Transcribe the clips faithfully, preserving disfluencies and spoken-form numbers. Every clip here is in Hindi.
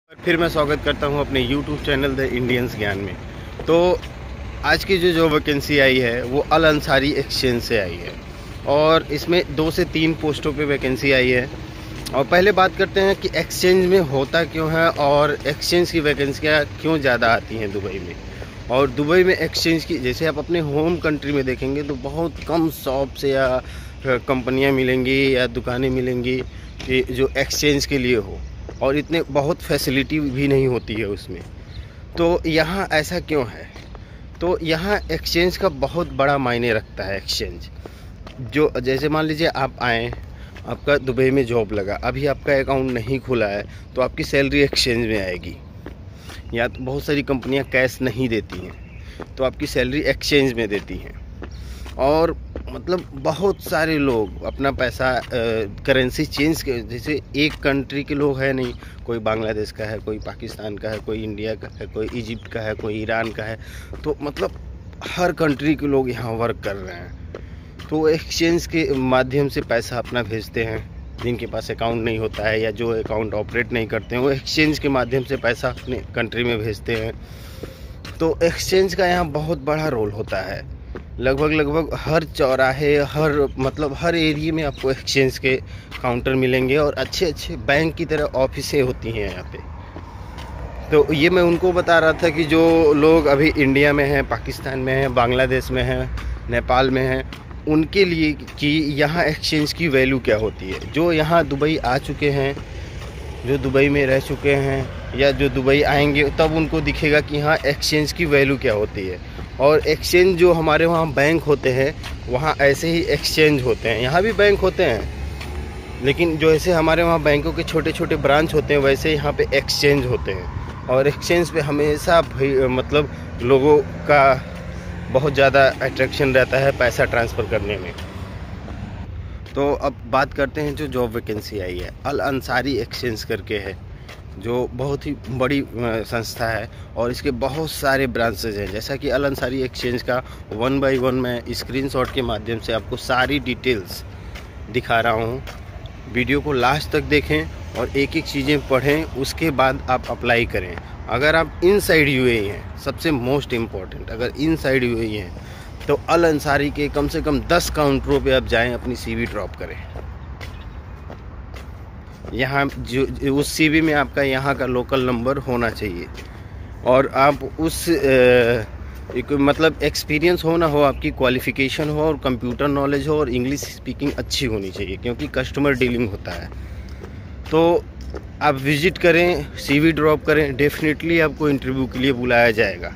फिर मैं स्वागत करता हूं अपने यूट्यूब चैनल द इंडियंस ज्ञान में। तो आज की जो जो वैकेंसी आई है वो अल अंसारी एक्सचेंज से आई है और इसमें दो से तीन पोस्टों पे वैकेंसी आई है। और पहले बात करते हैं कि एक्सचेंज में होता क्यों है और एक्सचेंज की वैकेंसियाँ क्यों ज़्यादा आती हैं दुबई में। और दुबई में एक्सचेंज की जैसे आप अपने होम कंट्री में देखेंगे तो बहुत कम शॉप्स या कंपनियाँ मिलेंगी या दुकानें मिलेंगी कि जो एक्सचेंज के लिए हो, और इतने बहुत फैसिलिटी भी नहीं होती है उसमें। तो यहाँ ऐसा क्यों है? तो यहाँ एक्सचेंज का बहुत बड़ा मायने रखता है। एक्सचेंज जो जैसे मान लीजिए आप आए, आपका दुबई में जॉब लगा, अभी आपका अकाउंट नहीं खुला है तो आपकी सैलरी एक्सचेंज में आएगी। या तो बहुत सारी कंपनियाँ कैश नहीं देती हैं तो आपकी सैलरी एक्सचेंज में देती हैं। और मतलब बहुत सारे लोग अपना पैसा करेंसी चेंज के, जैसे एक कंट्री के लोग हैं नहीं, कोई बांग्लादेश का है, कोई पाकिस्तान का है, कोई इंडिया का है, कोई इजिप्ट का है, कोई ईरान का है। तो मतलब हर कंट्री के लोग यहाँ वर्क कर रहे हैं। तो एक्सचेंज के माध्यम से पैसा अपना भेजते हैं। जिनके पास अकाउंट नहीं होता है या जो अकाउंट ऑपरेट नहीं करते हैं वो एक्सचेंज के माध्यम से पैसा अपने कंट्री में भेजते हैं। तो एक्सचेंज का यहाँ बहुत बड़ा रोल होता है। लगभग लगभग हर चौराहे, हर मतलब हर एरिया में आपको एक्सचेंज के काउंटर मिलेंगे और अच्छे अच्छे बैंक की तरह ऑफिसें होती हैं यहाँ पे। तो ये मैं उनको बता रहा था कि जो लोग अभी इंडिया में हैं, पाकिस्तान में हैं, बांग्लादेश में हैं, नेपाल में हैं, उनके लिए कि यहाँ एक्सचेंज की वैल्यू क्या होती है। जो यहाँ दुबई आ चुके हैं, जो दुबई में रह चुके हैं या जो दुबई आएंगे, तब उनको दिखेगा कि यहाँ एक्सचेंज की वैल्यू क्या होती है। और एक्सचेंज जो हमारे वहाँ बैंक होते हैं, वहाँ ऐसे ही एक्सचेंज होते हैं। यहाँ भी बैंक होते हैं, लेकिन जो ऐसे हमारे वहाँ बैंकों के छोटे छोटे ब्रांच होते हैं, वैसे यहाँ पे एक्सचेंज होते हैं। और एक्सचेंज पे हमेशा मतलब लोगों का बहुत ज़्यादा अट्रैक्शन रहता है पैसा ट्रांसफ़र करने में। तो अब बात करते हैं जो जॉब वैकेंसी आई है, अल अंसारी एक्सचेंज करके है, जो बहुत ही बड़ी संस्था है और इसके बहुत सारे ब्रांचेज हैं। जैसा कि अल अंसारी एक्सचेंज का वन बाय वन मैं स्क्रीनशॉट के माध्यम से आपको सारी डिटेल्स दिखा रहा हूँ। वीडियो को लास्ट तक देखें और एक एक चीज़ें पढ़ें, उसके बाद आप अप्लाई करें। अगर आप इनसाइड यूएई हैं, सबसे मोस्ट इम्पॉर्टेंट, अगर इनसाइड यूएई हैं तो अल अंसारी के कम से कम दस काउंटरों पे आप जाएं, अपनी सीवी ड्रॉप करें। यहाँ जो उस सीवी में आपका यहाँ का लोकल नंबर होना चाहिए और आप उस ए, एक, मतलब एक्सपीरियंस हो ना हो, आपकी क्वालिफ़िकेशन हो और कंप्यूटर नॉलेज हो और इंग्लिश स्पीकिंग अच्छी होनी चाहिए, क्योंकि कस्टमर डीलिंग होता है। तो आप विज़िट करें, सीवी ड्रॉप करें, डेफिनेटली आपको इंटरव्यू के लिए बुलाया जाएगा।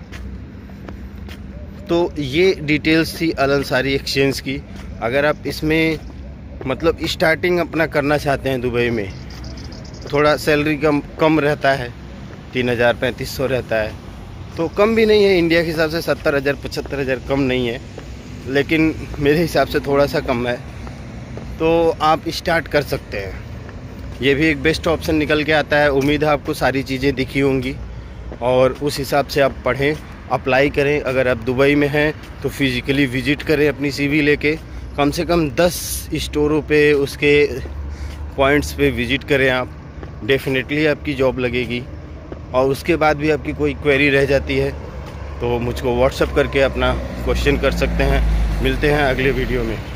तो ये डिटेल्स थी अल अंसारी एक्सचेंज की। अगर आप इसमें मतलब स्टार्टिंग अपना करना चाहते हैं दुबई में, थोड़ा सैलरी कम कम रहता है, तीन हज़ार पैंतीस सौ रहता है, तो कम भी नहीं है। इंडिया के हिसाब से सत्तर हज़ार पचहत्तर हज़ार कम नहीं है, लेकिन मेरे हिसाब से थोड़ा सा कम है। तो आप स्टार्ट कर सकते हैं, ये भी एक बेस्ट ऑप्शन निकल के आता है। उम्मीद है आपको सारी चीज़ें दिखी होंगी और उस हिसाब से आप पढ़ें, अप्लाई करें। अगर आप दुबई में हैं तो फिज़िकली विज़िट करें अपनी सीवी लेके, कम से कम दस स्टोरों पे, उसके पॉइंट्स पे विज़िट करें आप, डेफिनेटली आपकी जॉब लगेगी। और उसके बाद भी आपकी कोई क्वेरी रह जाती है तो मुझको व्हाट्सएप करके अपना क्वेश्चन कर सकते हैं। मिलते हैं अगले वीडियो में।